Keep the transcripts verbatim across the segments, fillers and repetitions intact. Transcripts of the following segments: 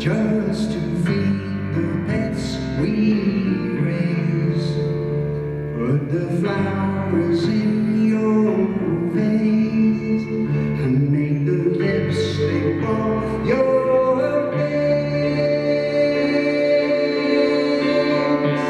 just to feed the pets we raise. Put the flowers in your vase and make the lipstick off your face.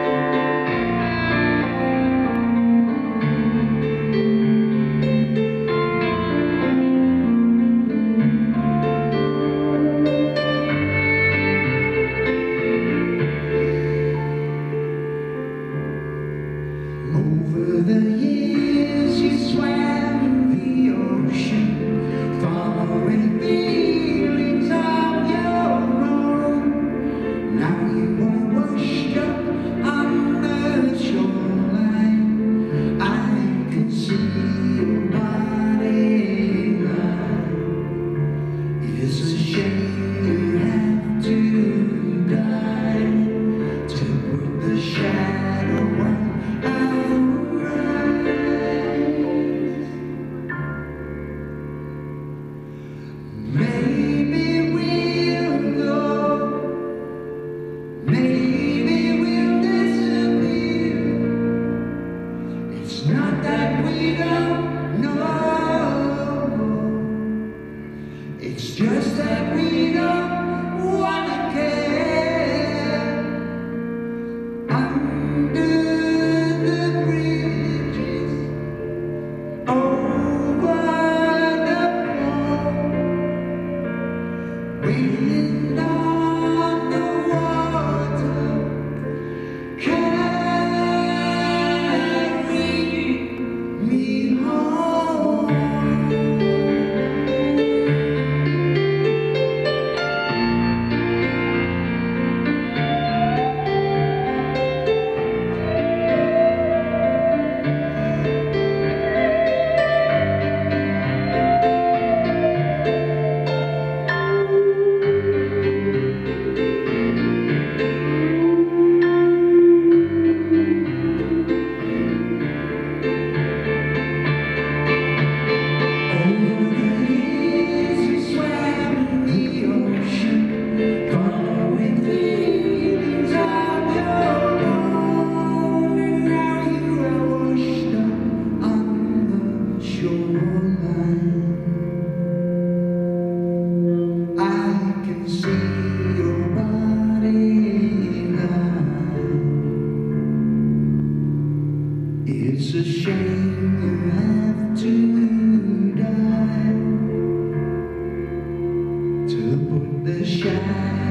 Over the years you swam the ocean, following feelings of your own. Now you are washed up on the shoreline. I can see your body line. It's a shame you have to die to put the shadow on our eyes. Maybe we'll go, maybe we'll disappear. It's not that we don't know, it's just that we don't wanna care. Under the bridges, over the floor, wind on the water, carry me home. It's a shame you have to die to put the shadow